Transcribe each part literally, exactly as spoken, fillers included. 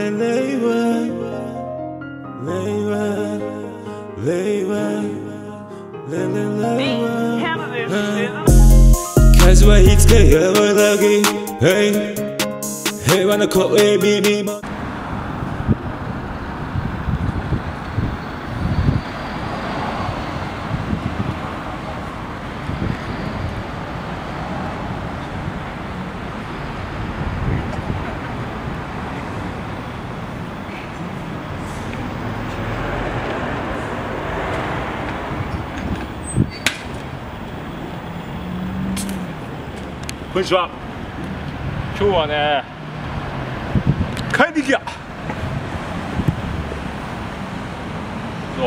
le leiwa, leiwa, leiwa, le le leiwa. Kazi wa hitsuke yawa dagi, hey, hey wana koe bibi mo. こんにちは。今日はね、帰り際。そう。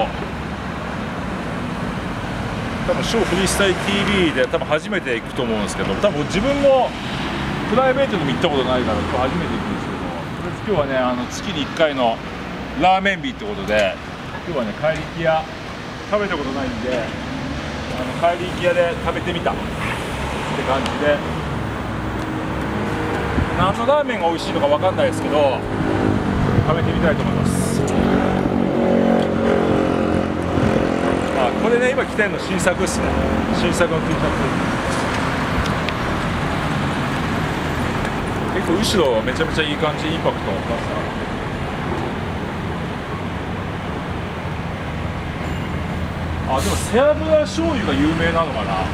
多分ショーフリースタイル ティーブイ で多分初めて行くと思うんですけど、多分自分もプライベートでも行ったことないから今日初めて行くんですけど、とりあえず今日はね、あの月にいっかいのラーメン日ってことで、今日はね帰り際食べたことないんで、あの帰り際で食べてみたって感じで。 何のラーメンが美味しいのか分かんないですけど食べてみたいと思います。あ、これね今着てるの新作ですね。新作の T シャツ結構後ろめちゃめちゃいい感じ、インパクトの高さ。あ、でも背脂醤油が有名なのかな。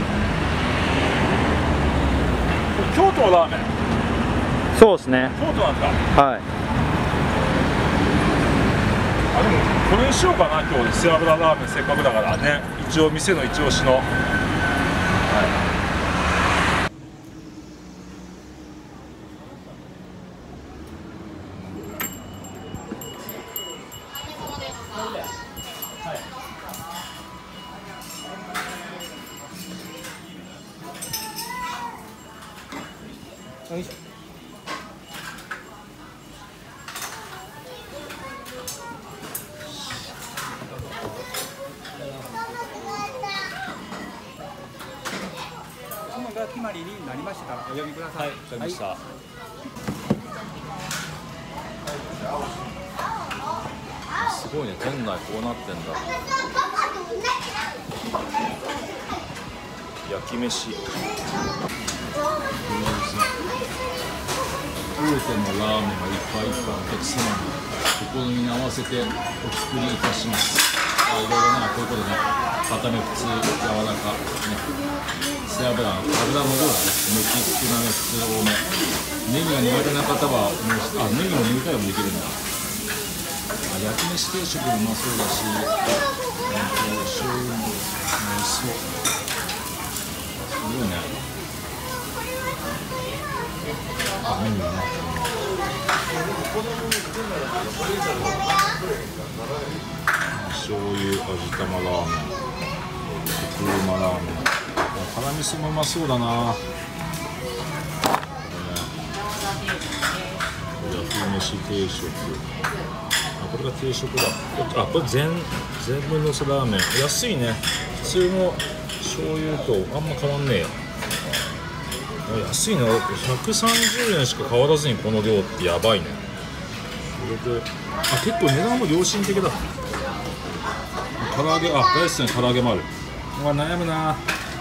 京都のラーメン。 そうですね。 京都なんだ。 はい。 あ、でもこれにしようかな今日背脂ラーメンせっかくだからね。一応店の一押しの。はい。よいしょ。 決まりになりましたらお呼びください。 はい、わかりました。はい、すごいね、店内こうなってんだ。焼き飯。大手のラーメンがいっぱいいっぱいお客様のお好みに合わせてお作りいたします。あ、いろいろなこういうことね。固め普通、柔らかね。 背脂、油の方がね、抜き少なめ、普通多め。ネギが苦手な方は、あ、ネギも抜いたりもできるんだ。あ、焼き飯定食もうまそうだし、えっと、醤油も美味しそう。すごいね。あ、メニューね。醤油味玉ラーメン、コクうまラーメン。 辛味噌もうまそうだな。これね、焼き飯定食。あ、これが定食だ。あ、これ全全部のせラーメン。安いね。普通の醤油とあんま変わんねえよ。安いな。ひゃくさんじゅうえんしか変わらずにこの量ってやばいね。それで、あ、結構値段も良心的だ。唐揚げ、あ、大好きな唐揚げもある。うわ、悩むな。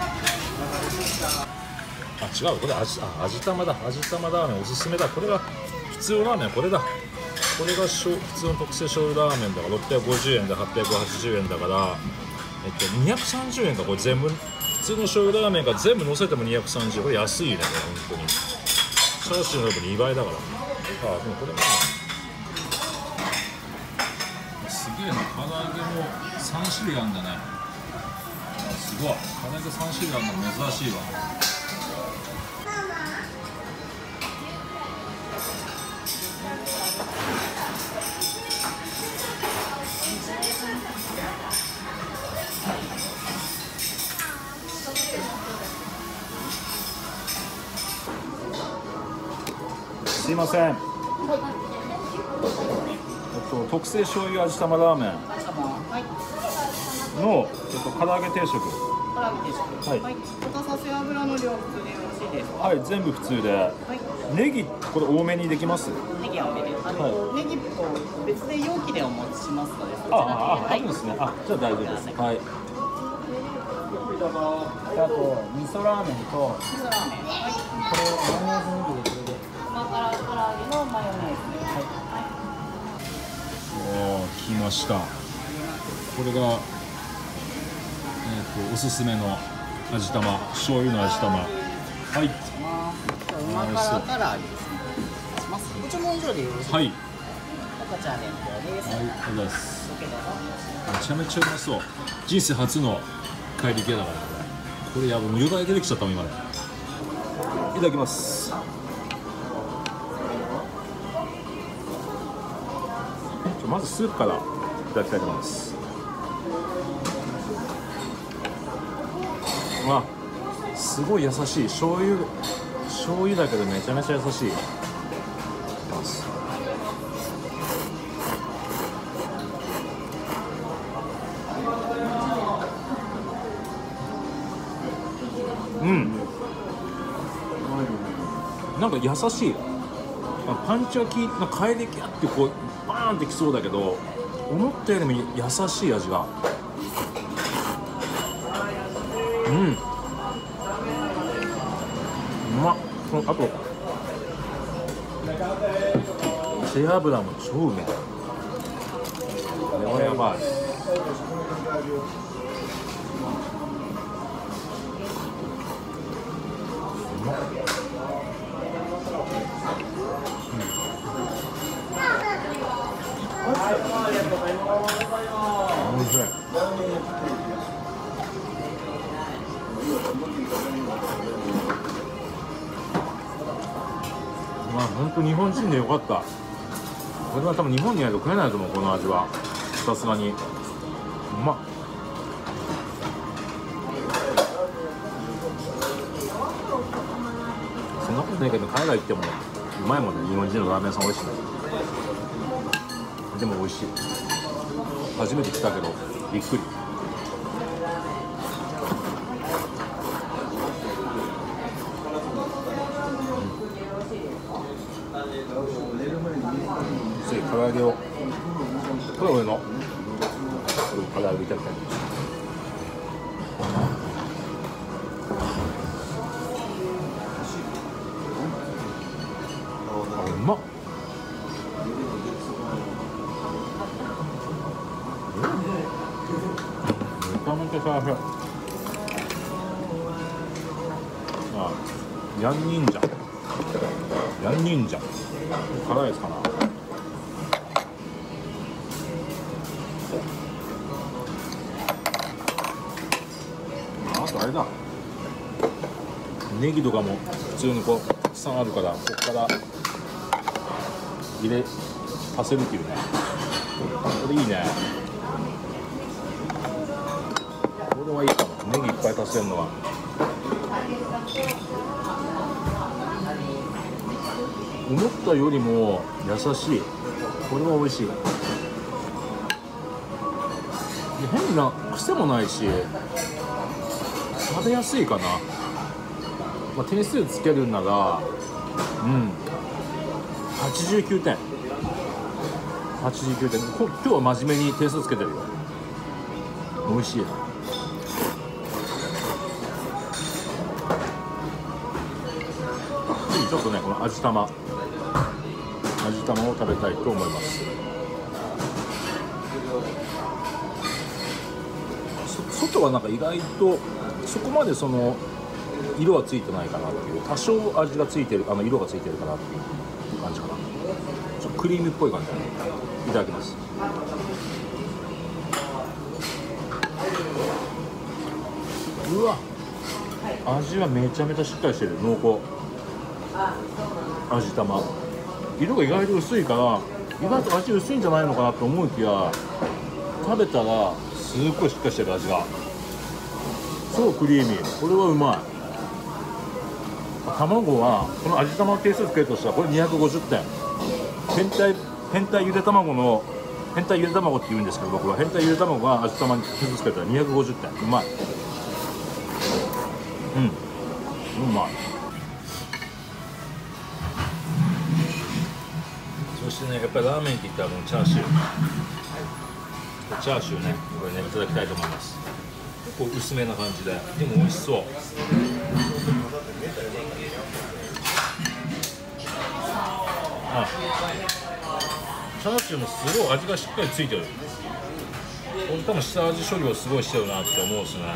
あ、違う、これ味、あ、味玉だ。味玉ラーメンおすすめだ。これが普通のラーメン、これだ。これがしょ普通の特製醤油ラーメンだからろっぴゃくごじゅうえんではっぴゃくはちじゅうえんだから、えっとにひゃくさんじゅうえんか。これ全部普通の醤油ラーメンが全部乗せてもにひゃくさんじゅうえん。これ安いね、これ本当に。チャーシューの量にばいだから。あ、でもこれもすげえな。唐揚げもさん種類あるんだね。あ、すごい。唐揚げさん種類あるの珍しいわ。 すいません。えっと特製醤油味玉ラーメンのえっと唐揚げ定食唐揚げ定食。 はいはい。豚させ油の量普通でよろしいですか。 はい、全部普通で。 はい。 ネギこれ多めにできます？ ネギ多めで、あの、 はネギと別で容器でお持ちしますので、そちあ、 らで。 あ、あ、 はいあるんですね。あ、じゃあ大丈夫です。はい。 あと味噌ラーメンと味噌ラーメン。はい。これをマヨネーズネギでこれで。甘辛唐揚げのマヨネーズで。はい。 おー、来ました。これが、えー、とおすすめの味玉、醤油の味玉。はい。 旨辛唐揚げですね。します。ご注文以上でよろしいですか。 はい。 こちら伝票です。 はい、ありがとうございます。 どうぞ。 めちゃめちゃうまそう。人生初の帰り系だからこれ。これやばい、もうよだれ出てきちゃったもん今で。いただきます。 まずスープからいただきたいと思います。あ、すごい優しい醤油醤油だけどめちゃめちゃ優しい。いただきます。うん、なんか優しい。パンチは効いて、帰りキャってこうバーンってきそうだけど、思ったよりも優しい味が。うん、うまっ。あと背脂も超うめえ。これはやばい。うまっ。おいしい。まあ本当日本人でよかった。これは多分日本にないと食えないと思う、この味は。さすがにうまっ。そんなことないけど海外行ってもうまいもんね。日本人のラーメン屋さん美味しいね。でも美味しい。初めて来たけどびっくり。つい唐揚げを、これ俺の唐揚げいただきたい。あ、うまっ。めちゃめちゃ幸せ。あ、ヤンニンジャンヤンニンジャン辛いですかな。あとあれだ、ネギとかも普通にこうたくさんあるから、ここから入れ足せるっていうね。これいいね。これはいいかも。ネギいっぱい足せるのは。思ったよりも優しい。これは美味しい。変な癖もないし食べやすいかな。まあ、点数つけるなら、うん、はちじゅうきゅうてん。はちじゅうきゅうてん。今日は真面目に点数つけてるよ。美味しい。次ちょっとね、この味玉味玉を食べたいと思います。そ外はなんか意外とそこまでその色はついてないかなっていう、多少味がついてる、あの色がついてるかなっていう感じかな。ちょっとクリームっぽい感じで、ね、いただきます。うわ、味はめちゃめちゃしっかりしてる。濃厚味玉。色が意外と薄いから、意外と味薄いんじゃないのかなと思うきや、食べたらすっごいしっかりしてる味が。超クリーミー。これはうまい。卵はこの味玉の定数つけるとしたらこれにひゃくごじゅってん。変態変態ゆで卵の変態ゆで卵って言うんですけど、僕は変態ゆで卵が味玉に定数つけたらにひゃくごじゅってん。うまい。 うんうまい。そしてね、やっぱりラーメンって言ったらこのチャーシューチャーシューね、これねいただきたいと思います。結構薄めな感じで、でも美味しそう。あ、チャーシューもすごい味がしっかりついてる。これ多分下味処理をすごいしてるなって思うんですね。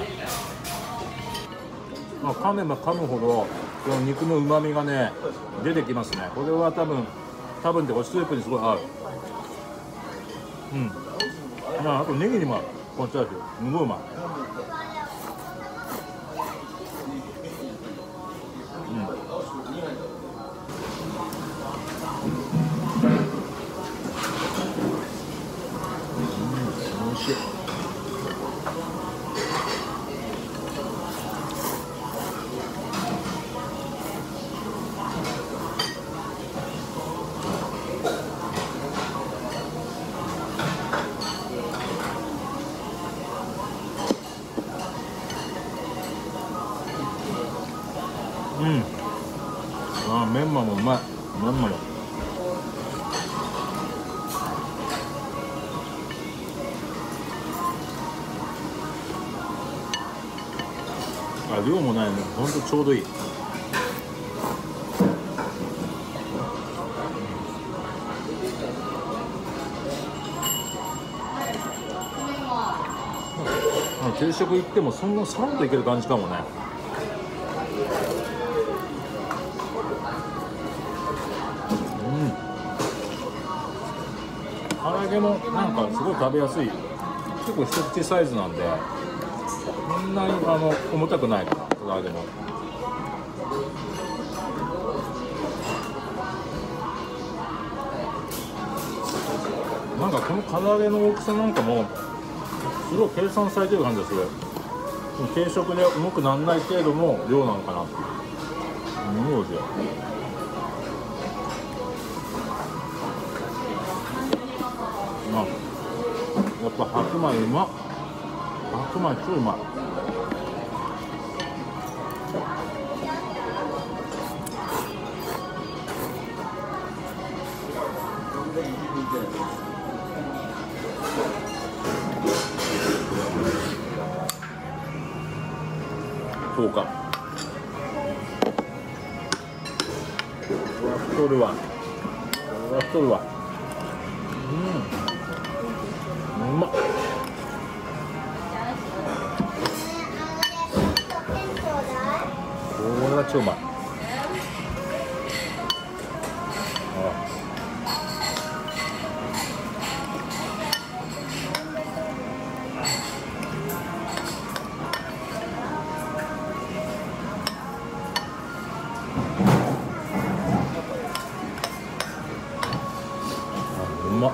まあ、噛めば噛むほどこの肉の旨味がね出てきますね。これは多分多分でこれスープにすごい合う。うん。まああとネギにも合う。このチャーシューすごいうまい。うん。美味しい。うん。ああ、メンマもうまい。メンマも。あ、量もないね。ほんとちょうどいい。定食行ってもそんなさらっといける感じかもね。うん。唐揚げもなんかすごい食べやすい。結構一口サイズなんでそんなにあの重たくないかな、唐揚げも。なんかこの唐揚げの大きさなんかもすごい計算されてる感じがする。定食で重くならない程度の量なのかなっていう。すごい美味しい。まあ、やっぱ白米うまっ。白米超うまい。そうか。これは太るわ。これは太るわ。うん。うまっ。これは超うまい。ああ。うまっ。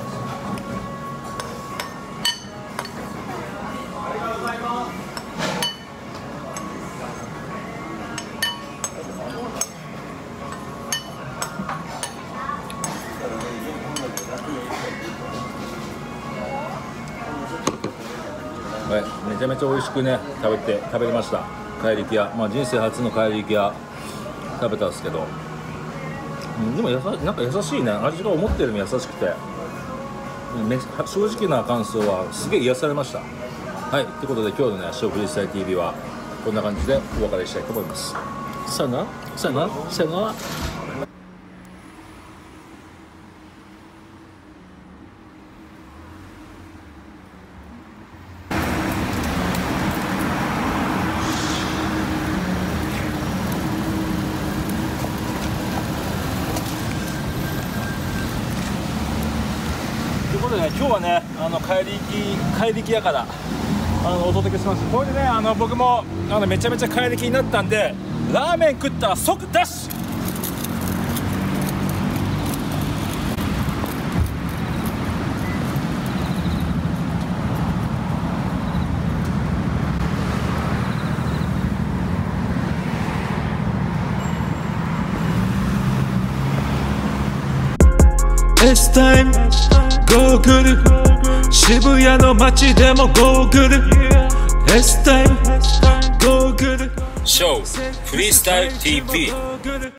はい、めちゃめちゃ美味しくね食べて食べれました。怪力屋、まあ人生初の怪力屋食べたんですけど、うん、でもやさなんか優しいね。味が思ってるよりも優しくて、め正直な感想はすげえ癒されました。はい、ということで今日のね「塩フリースタイル ティーブイ」はこんな感じでお別れしたいと思います。さよならさよならさよなら。ということでね、今日はね、あの怪力怪力屋からあのお届けします。これでね、あの僕もあのめちゃめちゃ怪力になったんで、ラーメン食ったら即ダッシュ。 S タイムゴーグル、渋谷の街でもゴーグル。 S タイムゴーグル。 ショーフリースタイル ティーブイ